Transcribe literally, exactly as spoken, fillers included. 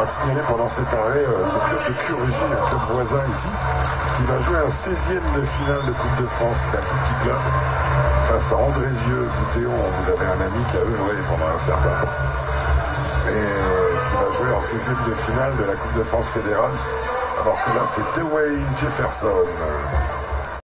signaler pendant cet arrêt euh, le club de Curugy, un club voisin ici, qui va jouer un seizième de finale de Coupe de France d'un petit club face à Andrézieux, Boutéon. Vous avez un ami qui a œuvré pendant un certain temps et qui va jouer en seizième de finale de la Coupe de France fédérale, alors que là c'est Dewey Jefferson.